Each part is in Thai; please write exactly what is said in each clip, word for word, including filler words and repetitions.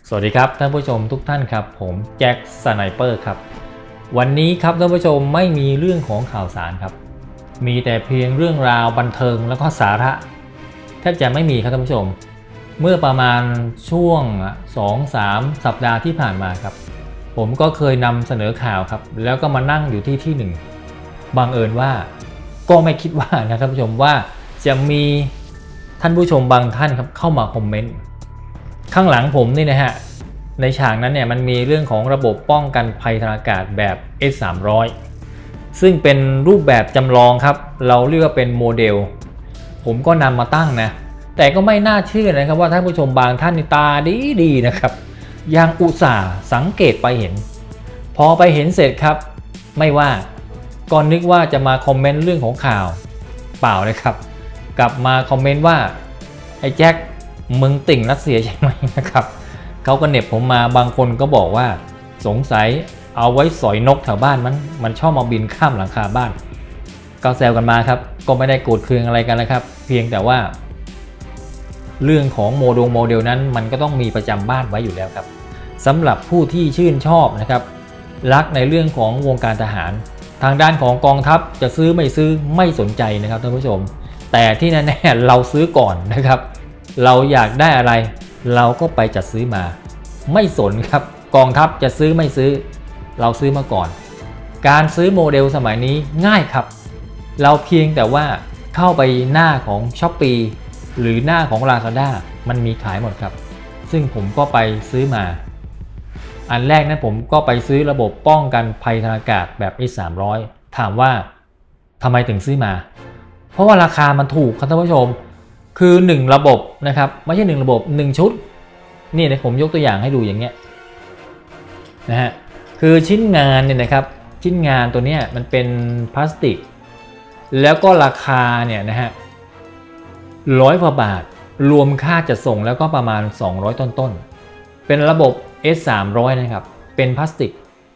สวัสดีครับท่านผู้ชมทุกท่านครับผมแจ็คสไนเปอร์ครับวันนี้ครับท่านผู้ชมไม่มีเรื่องของข่าวสารครับมีแต่เพียงเรื่องราวบันเทิงแล้วก็สาระแทบจะไม่มีครับท่านผู้ชมเมื่อประมาณช่วง สองถึงสาม สัปดาห์ที่ผ่านมาครับผมก็เคยนำเสนอข่าวครับแล้วก็มานั่งอยู่ที่ที่หนึ่งบังเอิญว่าก็ไม่คิดว่านะท่านผู้ชมว่าจะมีท่านผู้ชมบางท่านครับเข้ามาคอมเมนต์ข้างหลังผมนี่นะฮะในฉากนั้นเนี่ยมันมีเรื่องของระบบป้องกันภัยทางอากาศแบบ เอส สามร้อย ซึ่งเป็นรูปแบบจำลองครับเราเรียกว่าเป็นโมเดลผมก็นำมาตั้งนะแต่ก็ไม่น่าเชื่อนะครับว่าท่านผู้ชมบางท่านตาดีดีนะครับยังอุตส่าห์สังเกตไปเห็นพอไปเห็นเสร็จครับไม่ว่าก่อนนึกว่าจะมาคอมเมนต์เรื่องของข่าวเปล่าเลยครับกลับมาคอมเมนต์ว่าไอ้แจ็คมึงติ่งรัสเซียใช่ไหมนะครับเขาก็เหน็บผมมาบางคนก็บอกว่าสงสัยเอาไว้สอยนกแถวบ้านมันมันชอบมาบินข้ามหลังคาบ้านก็แซวกันมาครับก็ไม่ได้โกรธเคืองอะไรกันนะครับเพียงแต่ว่าเรื่องของโมดงโมเดลนั้นมันก็ต้องมีประจำบ้านไว้อยู่แล้วครับสำหรับผู้ที่ชื่นชอบนะครับรักในเรื่องของวงการทหารทางด้านของกองทัพจะซื้อไม่ซื้อไม่สนใจนะครับท่านผู้ชมแต่ที่แน่ๆเราซื้อก่อนนะครับเราอยากได้อะไรเราก็ไปจัดซื้อมาไม่สนครับกองทัพจะซื้อไม่ซื้อเราซื้อมาก่อนการซื้อโมเดลสมัยนี้ง่ายครับเราเพียงแต่ว่าเข้าไปหน้าของ Shopee หรือหน้าของ Lazada มันมีขายหมดครับซึ่งผมก็ไปซื้อมาอันแรกนั้นผมก็ไปซื้อระบบป้องกันภัยทางอากาศแบบ เอส สามร้อย ถามว่าทำไมถึงซื้อมาเพราะว่าราคามันถูกครับท่านผู้ชมคือหนึ่งระบบนะครับไม่ใช่หนึ่งระบบหนึ่งชุดนี่นะผมยกตัวอย่างให้ดูอย่างเงี้ยนะฮะคือชิ้นงานเนี่ยนะครับชิ้นงานตัวเนี้ยมันเป็นพลาสติกแล้วก็ราคาเนี่ยนะฮะร้อยกว่าบาทรวมค่าจัดส่งแล้วก็ประมาณสองร้อยต้นๆเป็นระบบ เอส สามร้อย นะครับเป็นพลาสติก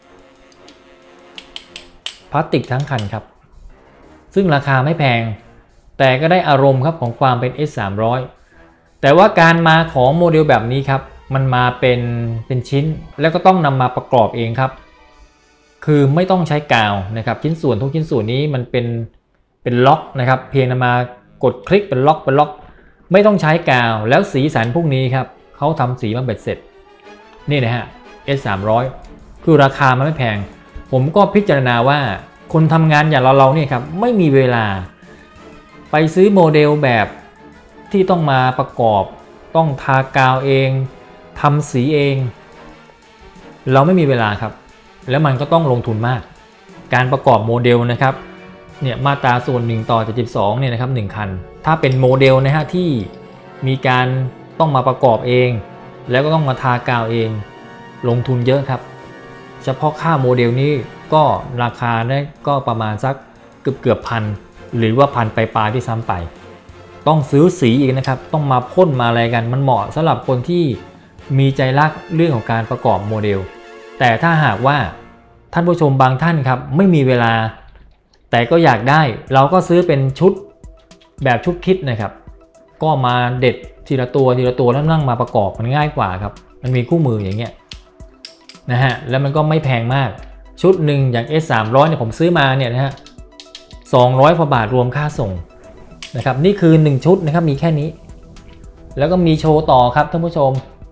พลาสติกทั้งคันครับซึ่งราคาไม่แพงแต่ก็ได้อารมณ์ครับของความเป็น เอส สามร้อย แต่ว่าการมาของโมเดลแบบนี้ครับมันมาเป็นเป็นชิ้นแล้วก็ต้องนำมาประกอบเองครับคือไม่ต้องใช้กาวนะครับชิ้นส่วนทุกชิ้นส่วนนี้มันเป็นเป็นล็อกนะครับเพียงนำมากดคลิกเป็นล็อกเป็นล็อกไม่ต้องใช้กาวแล้วสีสันพวกนี้ครับเขาทำสีมาเบ็ดเสร็จนี่นะฮะ เอส สามร้อย คือราคามันไม่แพงผมก็พิจารณาว่าคนทำงานอย่างเราเราเนี่ยครับไม่มีเวลาไปซื้อโมเดลแบบที่ต้องมาประกอบต้องทากาวเองทำสีเองเราไม่มีเวลาครับแล้วมันก็ต้องลงทุนมากการประกอบโมเดลนะครับเนี่ยมาตราส่วนหนึ่งต่อเจ็ดสิบสองเนี่ยนะครับหนึ่งคันถ้าเป็นโมเดลนะฮะที่มีการต้องมาประกอบเองแล้วก็ต้องมาทากาวเองลงทุนเยอะครับเฉพาะค่าโมเดลนี้ก็ราคาเนี่ยก็ประมาณสักเกือบเกือบพันหรือว่าพันไปปลายที่ซ้ำไปต้องซื้อสีอีกนะครับต้องมาพ่นมาอะไรกันมันเหมาะสำหรับคนที่มีใจรักเรื่องของการประกอบโมเดลแต่ถ้าหากว่าท่านผู้ชมบางท่านครับไม่มีเวลาแต่ก็อยากได้เราก็ซื้อเป็นชุดแบบชุดคิดนะครับก็มาเด็ดทีละตัวทีละตัวแล้วนั่งมาประกอบมันง่ายกว่าครับมันมีคู่มืออย่างเงี้ยนะฮะแล้วมันก็ไม่แพงมากชุดหนึ่งอย่าง เอส สามร้อย เนี่ยผมซื้อมาเนี่ยนะฮะสองร้อยกว่าบาทรวมค่าส่งนะครับนี่คือหนึ่งชุดนะครับมีแค่นี้แล้วก็มีโชว์ต่อครับท่านผู้ชม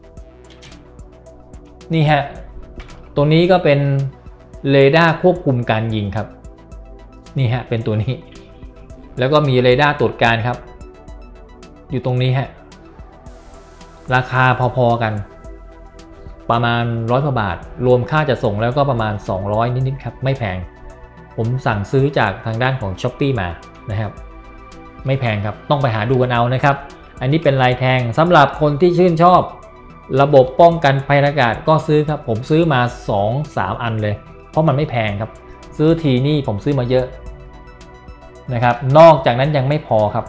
นี่ฮะตัวนี้ก็เป็นเรดาร์ควบคุมการยิงครับนี่ฮะเป็นตัวนี้แล้วก็มีเรดาร์ตรวจการครับอยู่ตรงนี้ฮะราคาพอๆกันประมาณร้อยกว่าบาทรวมค่าจัดส่งแล้วก็ประมาณสองร้อยนิดๆครับไม่แพงผมสั่งซื้อจากทางด้านของ Shopee มานะครับไม่แพงครับต้องไปหาดูกันเอานะครับอันนี้เป็นลายแทงสำหรับคนที่ชื่นชอบระบบป้องกันภัยอากาศก็ซื้อครับผมซื้อมา สองถึงสาม อันเลยเพราะมันไม่แพงครับซื้อทีนี่ผมซื้อมาเยอะนะครับนอกจากนั้นยังไม่พอครับ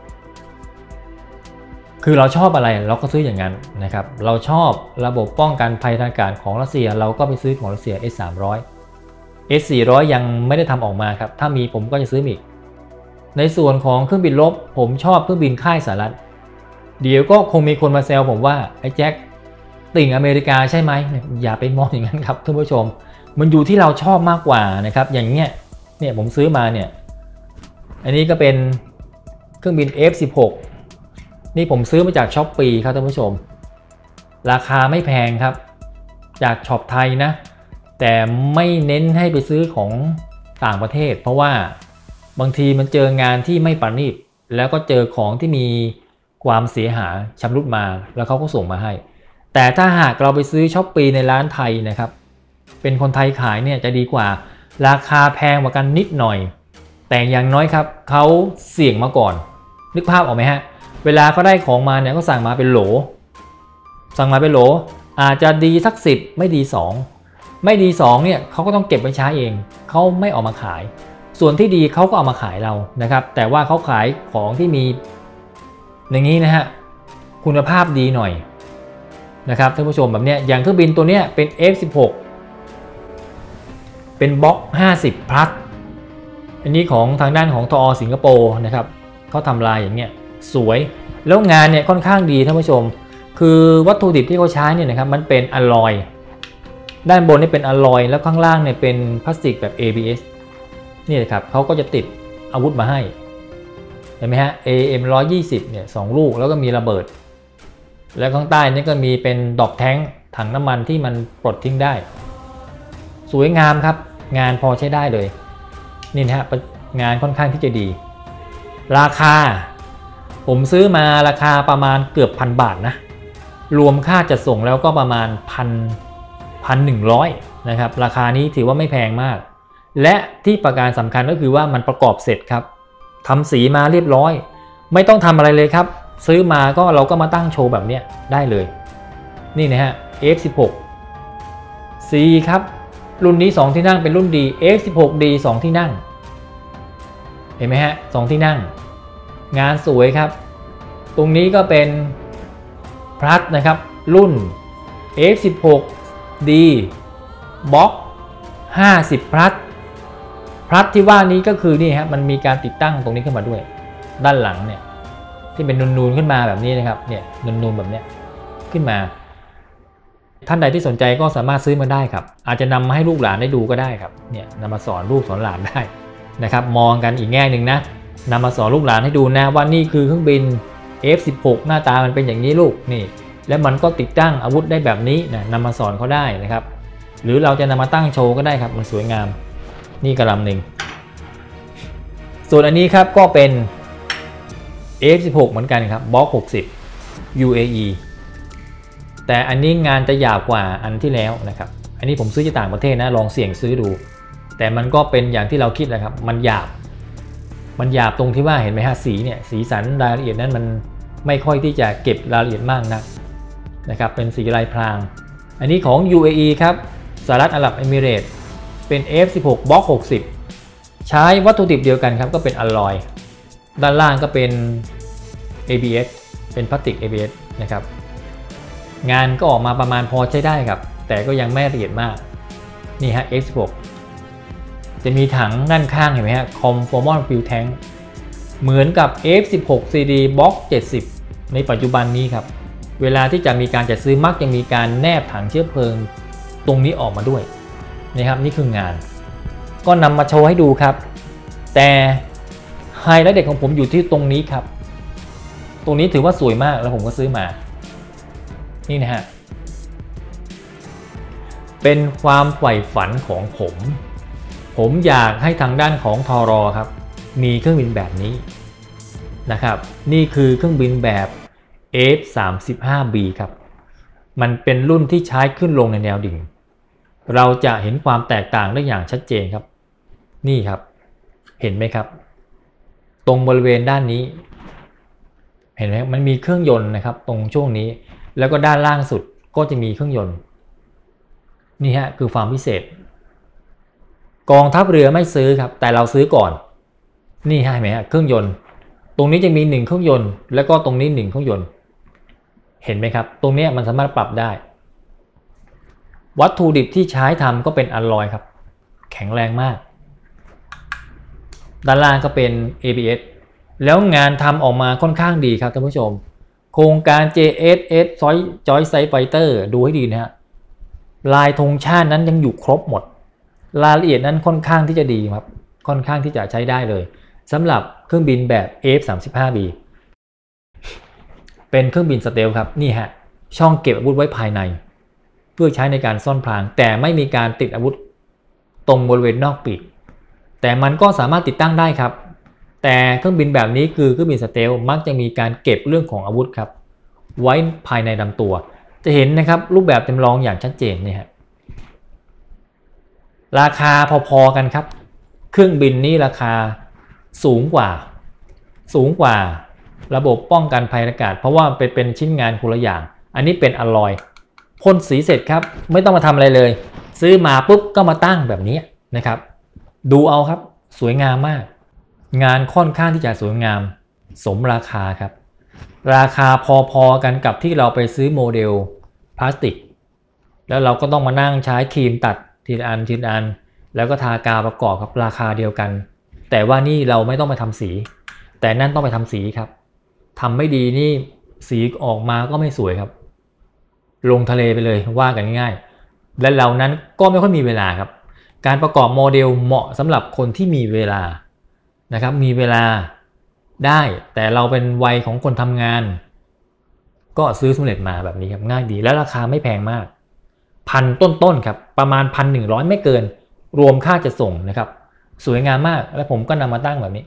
คือเราชอบอะไรเราก็ซื้ออย่างนั้นนะครับเราชอบระบบป้องกันภัยทางอากาศของรัสเซียเราก็ไปซื้อของรัสเซีย เอส สามร้อย เอส สี่ร้อย ยังไม่ได้ทำออกมาครับถ้ามีผมก็จะซื้ออีกในส่วนของเครื่องบินรบผมชอบเครื่องบินค่ายสหรัฐเดี๋ยวก็คงมีคนมาแซวผมว่าไอ้แจ็คติ่งอเมริกาใช่ไหมอย่าไปมองอย่างนั้นครับท่านผู้ชมมันอยู่ที่เราชอบมากกว่านะครับอย่างเงี้ยเนี่ยผมซื้อมาเนี่ยอันนี้ก็เป็นเครื่องบิน เอฟ สิบหก นี่ผมซื้อมาจากช้อปปี้ครับท่านผู้ชมราคาไม่แพงครับจากช็อปไทยนะแต่ไม่เน้นให้ไปซื้อของต่างประเทศเพราะว่าบางทีมันเจองานที่ไม่ประณีตแล้วก็เจอของที่มีความเสียหายชำรุดมาแล้วเขาก็ส่งมาให้แต่ถ้าหากเราไปซื้อช้อปปี้ในร้านไทยนะครับเป็นคนไทยขายเนี่ยจะดีกว่าราคาแพงกว่ากันนิดหน่อยแต่อย่างน้อยครับเขาเสี่ยงมาก่อนนึกภาพออกไหมฮะเวลาเขาได้ของมาเนี่ยก็สั่งมาเป็นโหลสั่งมาเป็นโหลอาจจะดีสักสิบไม่ดีสองไม่ดีสองเนี่ยเขาก็ต้องเก็บไว้ใช้เองเขาไม่ออกมาขายส่วนที่ดีเขาก็เอามาขายเรานะครับแต่ว่าเขาขายของที่มีอย่างนี้นะฮะคุณภาพดีหน่อยนะครับท่านผู้ชมแบบเนี้ยอย่างเครื่องบินตัวเนี้ยเป็น เอฟ สิบหก เป็นบล็อกห้าสิบ plus อันนี้ของทางด้านของทอสิงคโปร์นะครับเขาทำลายอย่างเงี้ยสวยแล้วงานเนี่ยค่อนข้างดีท่านผู้ชมคือวัตถุดิบที่เขาใช้เนี่ยนะครับมันเป็นอลลอยด้านบนนี่เป็นอลลอยแล้วข้างล่างเนี่ยเป็นพลาสติกแบบ เอ บี เอส นี่นะครับเขาก็จะติดอาวุธมาให้เห็นไหมฮะ เอ เอ็ม หนึ่งร้อยยี่สิบเนี่ยสองลูกแล้วก็มีระเบิดแล้วข้างใต้นี่ก็มีเป็นดอกแท้งถังน้ำมันที่มันปลดทิ้งได้สวยงามครับงานพอใช้ได้เลยนี่นะฮะงานค่อนข้างที่จะดีราคาผมซื้อมาราคาประมาณเกือบพันบาทนะรวมค่าจัดส่งแล้วก็ประมาณพันพันหนึ่งร้อยนะครับราคานี้ถือว่าไม่แพงมากและที่ประการสำคัญก็คือว่ามันประกอบเสร็จครับทำสีมาเรียบร้อยไม่ต้องทำอะไรเลยครับซื้อมาก็เราก็มาตั้งโชว์แบบนี้ได้เลยนี่นะฮะ เอฟ สิบหก C ครับรุ่นนี้สองที่นั่งเป็นรุ่น D เอฟ สิบหก ดี สองที่นั่งเห็นไหมฮะสองที่นั่งงานสวยครับตรงนี้ก็เป็นพลัสนะครับรุ่น เอฟ สิบหก ดี บล็อกห้าสิบพลัสพลัสที่ว่านี้ก็คือนี่ฮะมันมีการติดตั้งตรงนี้ขึ้นมาด้วยด้านหลังเนี่ยที่เป็นนูนๆขึ้นมาแบบนี้นะครับเนี่ยนูนๆแบบนี้ขึ้นมาท่านใดที่สนใจก็สามารถซื้อมาได้ครับอาจจะนำมาให้ลูกหลานได้ดูก็ได้ครับเนี่ยนำมาสอนลูกสอนหลานได้นะครับมองกันอีกแง่หนึ่งนะนำมาสอนลูกหลานให้ดูนะว่านี่คือเครื่องบิน เอฟ สิบหก หน้าตามันเป็นอย่างนี้ลูกนี่แล้วมันก็ติดตั้งอาวุธได้แบบนี้นะนำมาสอนเขาได้นะครับหรือเราจะนำมาตั้งโชว์ก็ได้ครับมันสวยงามนี่กระลำหนึ่งส่วนอันนี้ครับก็เป็น เอฟ สิบหก เหมือนกันครับบล็อกหกสิบ ยู เอ อี แต่อันนี้งานจะหยาบกว่าอันที่แล้วนะครับอันนี้ผมซื้อจากต่างประเทศนะลองเสี่ยงซื้อดูแต่มันก็เป็นอย่างที่เราคิดแหละครับมันหยาบมันหยาบตรงที่ว่าเห็นไหมฮะสีเนี่ยสีสันรายละเอียดนั้นมันไม่ค่อยที่จะเก็บรายละเอียดมากนักนะครับเป็นสีลายพรางอันนี้ของ ยู เอ อี ครับสหรัฐอาหรับเอมิเรตส์เป็น เอฟ สิบหก บล็อกหกสิบใช้วัตถุดิบเดียวกันครับก็เป็นอลลอยด้านล่างก็เป็น เอ บี เอส เป็นพลาสติก เอ บี เอส นะครับงานก็ออกมาประมาณพอใช้ได้ครับแต่ก็ยังไม่ละเอียดมากนี่ฮะ เอฟ สิบหก จะมีถังด้านข้างเห็นไหมฮะ Conformal Fuel Tank เหมือนกับ เอฟ สิบหก ซี ดี Block เจ็ดสิบในปัจจุบันนี้ครับเวลาที่จะมีการจัดซื้อมักจะมีการแนบถังเชื้อเพลิงตรงนี้ออกมาด้วยนะครับนี่คืองานก็นำมาโชว์ให้ดูครับแต่ไฮไลท์เด็ดของผมอยู่ที่ตรงนี้ครับตรงนี้ถือว่าสวยมากแล้วผมก็ซื้อมานี่นะฮะเป็นความใฝ่ฝันของผมผมอยากให้ทางด้านของทร.ครับมีเครื่องบินแบบนี้นะครับนี่คือเครื่องบินแบบ เอฟ สามสิบห้า บี ครับมันเป็นรุ่นที่ใช้ขึ้นลงในแนวดิ่งเราจะเห็นความแตกต่างได้อย่างชัดเจนครับนี่ครับเห็นไหมครับตรงบริเวณด้านนี้เห็นไหมมันมีเครื่องยนต์นะครับตรงช่วงนี้แล้วก็ด้านล่างสุดก็จะมีเครื่องยนต์นี่ฮะคือความพิเศษกองทัพเรือไม่ซื้อครับแต่เราซื้อก่อนนี่เห็นไหมฮะเครื่องยนต์ตรงนี้จะมีหนึ่งเครื่องยนต์แล้วก็ตรงนี้หนึ่งเครื่องยนต์เห็นไหมครับตรงนี้มันสามารถปรับได้วัตถุดิบที่ใช้ทำก็เป็นอลลอยครับแข็งแรงมากด้านล่างก็เป็น เอ บี เอส แล้วงานทำออกมาค่อนข้างดีครับท่านผู้ชมโครงการ เจ เอส เอส Joint Fighter ดูให้ดีนะฮะลายธงชาตินั้นยังอยู่ครบหมดรายละเอียดนั้นค่อนข้างที่จะดีครับค่อนข้างที่จะใช้ได้เลยสำหรับเครื่องบินแบบ เอ เอฟ สามสิบห้า บี เป็นเครื่องบินสเตลท์ครับนี่ฮะช่องเก็บอาวุธไว้ภายในเพื่อใช้ในการซ่อนพรางแต่ไม่มีการติดอาวุธตรงบริเวณนอกปีกแต่มันก็สามารถติดตั้งได้ครับแต่เครื่องบินแบบนี้คือเครื่องบินสเตลท์มักจะมีการเก็บเรื่องของอาวุธครับไว้ภายในลำตัวจะเห็นนะครับรูปแบบจำลองอย่างชัดเจนเนี่ยฮะราคาพอๆกันครับเครื่องบินนี้ราคาสูงกว่าสูงกว่าระบบป้องกันภัยอากาศเพราะว่าเป็นเป็นชิ้นงานคนละอย่างอันนี้เป็นอลลอยพ่นสีเสร็จครับไม่ต้องมาทำอะไรเลยซื้อมาปุ๊บก็มาตั้งแบบนี้นะครับดูเอาครับสวยงามมากงานค่อนข้างที่จะสวยงามสมราคาครับราคาพอๆกันกับที่เราไปซื้อโมเดลพลาสติกแล้วเราก็ต้องมานั่งใช้ครีมตัดทีละอันทีละอันแล้วก็ทากาวประกอบกับราคาเดียวกันแต่ว่านี่เราไม่ต้องไปทำสีแต่นั่นต้องไปทำสีครับทำไม่ดีนี่สีออกมาก็ไม่สวยครับลงทะเลไปเลยว่ากันง่ายๆและเรานั้นก็ไม่ค่อยมีเวลาครับการประกอบโมเดลเหมาะสำหรับคนที่มีเวลานะครับมีเวลาได้แต่เราเป็นวัยของคนทำงานก็ซื้อสำเร็จมาแบบนี้ครับง่ายดีและราคาไม่แพงมากพันต้นๆครับประมาณพันหนึ่งร้อยไม่เกินรวมค่าจะส่งนะครับสวยงามมากและผมก็นำมาตั้งแบบนี้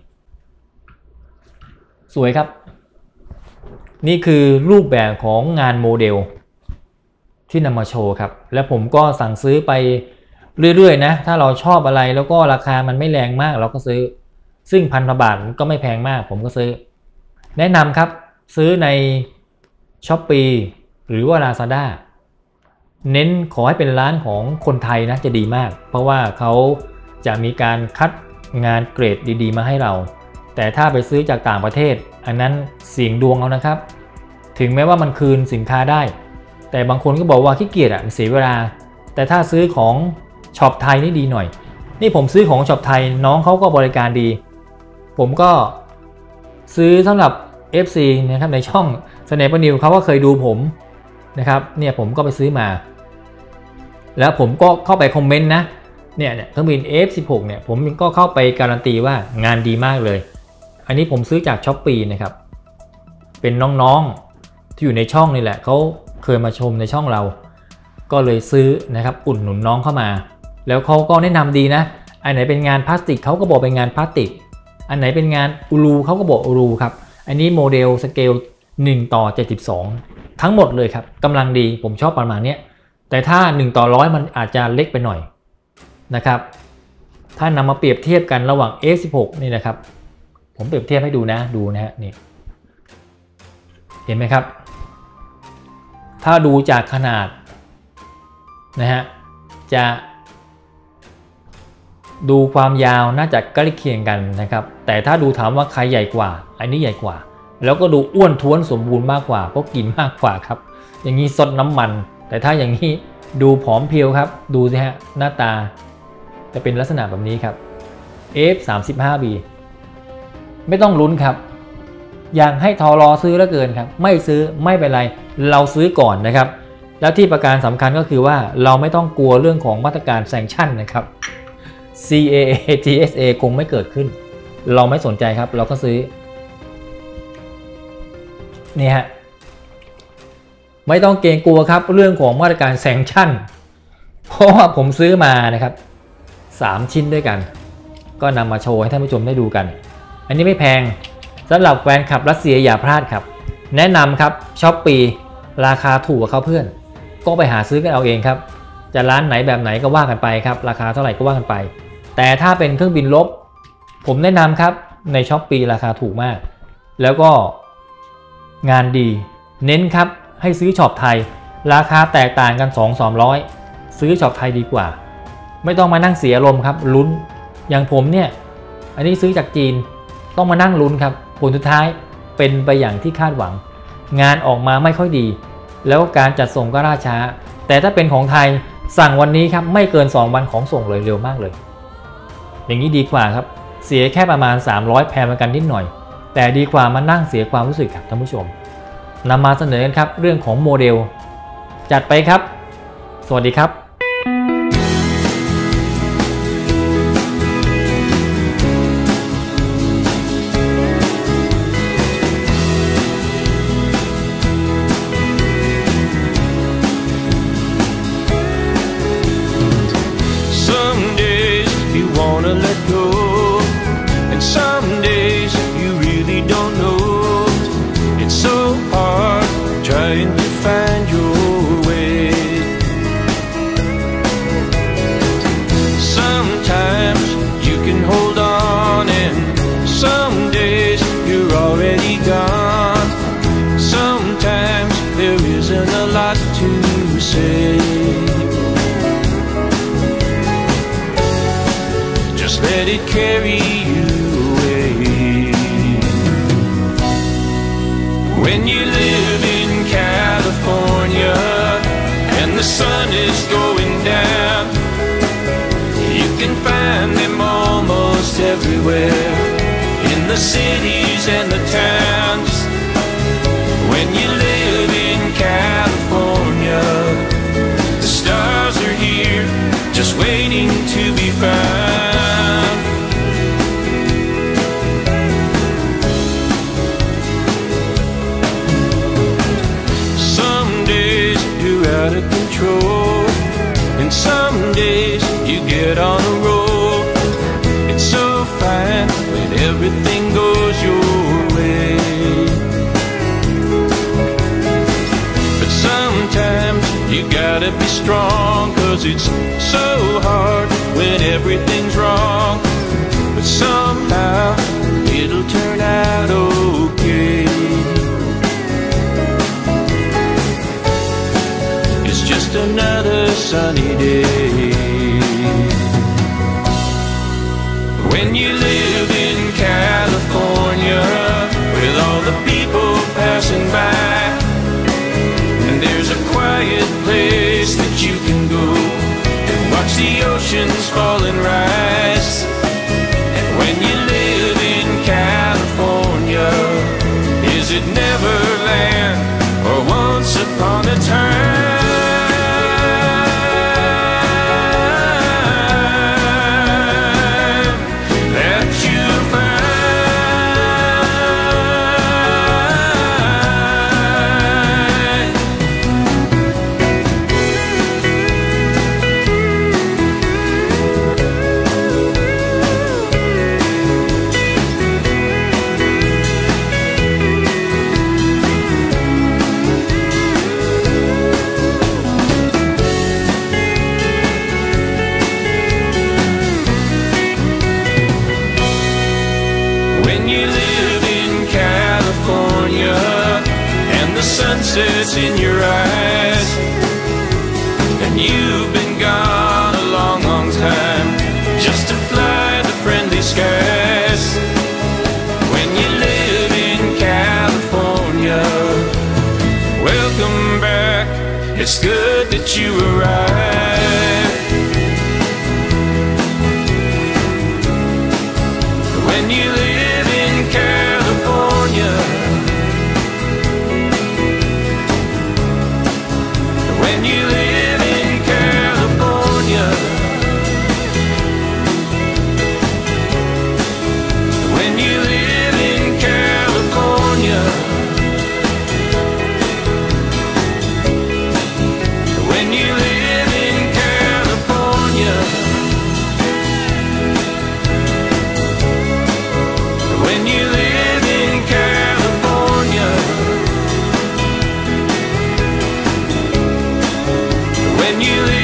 สวยครับนี่คือรูปแบบของงานโมเดลที่นำมาโชว์ครับและผมก็สั่งซื้อไปเรื่อยๆนะถ้าเราชอบอะไรแล้วก็ราคามันไม่แรงมากเราก็ซื้อซึ่งพันกว่าบาทก็ไม่แพงมากผมก็ซื้อแนะนำครับซื้อใน Shopee หรือว่า Lazada เน้นขอให้เป็นร้านของคนไทยนะจะดีมากเพราะว่าเขาจะมีการคัดงานเกรดดีๆมาให้เราแต่ถ้าไปซื้อจากต่างประเทศอันนั้นเสี่ยงดวงเอานะครับถึงแม้ว่ามันคืนสินค้าได้แต่บางคนก็บอกว่าขี้เกียจอ่ะเสียเวลาแต่ถ้าซื้อของช็อปไทยนี่ดีหน่อยนี่ผมซื้อของช็อปไทยน้องเขาก็บริการดีผมก็ซื้อสำหรับ เอฟ ซี นะครับในช่อง Sniper News เขาก็เคยดูผมนะครับเนี่ยผมก็ไปซื้อมาแล้วผมก็เข้าไปคอมเมนต์นะเนี่ยเครื่องบิน เอ เอฟ สิบหก เนี่ยผมก็เข้าไปการันตีว่างานดีมากเลยอันนี้ผมซื้อจาก Shopee นะครับเป็นน้องๆที่อยู่ในช่องนี่แหละเขาเคยมาชมในช่องเราก็เลยซื้อนะครับอุดหนุนน้องเข้ามาแล้วเขาก็แนะนำดีนะอันไหนเป็นงานพลาสติกเขาก็บอกเป็นงานพลาสติกอันไหนเป็นงานอูรูเขาก็บอกอูรูครับอันนี้โมเดลสเกลหนึ่งต่อเจ็ดสิบสองทั้งหมดเลยครับกำลังดีผมชอบประมาณนี้แต่ถ้าหนึ่งต่อหนึ่งร้อยมันอาจจะเล็กไปหน่อยนะครับถ้านำมาเปรียบเทียบกันระหว่าง เอ เอฟ สิบหก นี่นะครับผมเปรียบเทียบให้ดูนะดูนะฮะนี่เห็นไหมครับถ้าดูจากขนาดนะฮะจะดูความยาวน่าจะใกล้เคียงกันนะครับแต่ถ้าดูถามว่าใครใหญ่กว่าอันนี้ใหญ่กว่าแล้วก็ดูอ้วนท้วนสมบูรณ์มากกว่าเพราะกินมากกว่าครับอย่างนี้ซดน้ำมันแต่ถ้าอย่างนี้ดูผอมเพรียวครับดูสิฮะหน้าตาจะเป็นลักษณะแบบนี้ครับ เอ เอฟ สามสิบห้า บี ไม่ต้องลุ้นครับอยากให้ทอรอซื้อแล้วเกินครับไม่ซื้อไม่เป็นไรเราซื้อก่อนนะครับแล้วที่ประการสำคัญก็คือว่าเราไม่ต้องกลัวเรื่องของมาตรการแซงชั่นนะครับ ซี เอ เอ ที เอส เอ คงไม่เกิดขึ้นเราไม่สนใจครับเราก็ซื้อนี่ฮะไม่ต้องเกรงกลัวครับเรื่องของมาตรการแซงชั่นเพราะว่าผมซื้อมานะครับสามชิ้นด้วยกันก็นำมาโชว์ให้ท่านผู้ชมได้ดูกันอันนี้ไม่แพงสำหรับแฟนคลับรัสเซียอย่าพลาดครับแนะนำครับ Shopee ราคาถูกกว่าเขาเพื่อนก็ไปหาซื้อกันเอาเองครับจะร้านไหนแบบไหนก็ว่ากันไปครับราคาเท่าไหร่ก็ว่ากันไปแต่ถ้าเป็นเครื่องบินรบผมแนะนำครับใน Shopee ราคาถูกมากแล้วก็งานดีเน้นครับให้ซื้อช็อปไทยราคาแตกต่างกัน สองถึงสามร้อย ซื้อช็อปไทยดีกว่าไม่ต้องมานั่งเสียอารมณ์ครับลุ้นอย่างผมเนี่ยอันนี้ซื้อจากจีนต้องมานั่งลุ้นครับผลสุดท้ายเป็นไปอย่างที่คาดหวังงานออกมาไม่ค่อยดีแล้วการจัดส่งก็ล่าช้าแต่ถ้าเป็นของไทยสั่งวันนี้ครับไม่เกินสองวันของส่งเลยเร็วมากเลยอย่างนี้ดีกว่าครับเสียแค่ประมาณสามร้อยแพงเหมือนกันนิดหน่อยแต่ดีกว่ามานั่งเสียความรู้สึกครับท่านผู้ชมนำมาเสนอกันครับเรื่องของโมเดลจัดไปครับสวัสดีครับ Wanna let go, and some days you really don't know. It's so hard trying to find your way. Sometimes you can hold on, and some days you're already gone. Sometimes there isn't a lot to say. Just let it carry you away. When you live in California and the sun is going down, you can find them almost everywhere, in the cities and the towns. When you live in California, the stars are here, just waiting to be found. Out of control, and some days you get on a roll. It's so fine when everything goes your way, but sometimes you gotta be strong, 'cause it's so hard when everything's wrong. But somehow it'll turn out okay. Just another sunny day. When you live in California, with all the people passing by, and there's a quiet place that you can go and watch the oceans fall and rise. And when you live in California, is it Neverland or once upon a time? Sunsets in your eyes, and you've been gone a long, long time, just to fly the friendly skies. When you live in California, welcome back, it's good that you arrived. When you live in California, when you live in California, when you live in California, when you live in California, when you live in California, when you live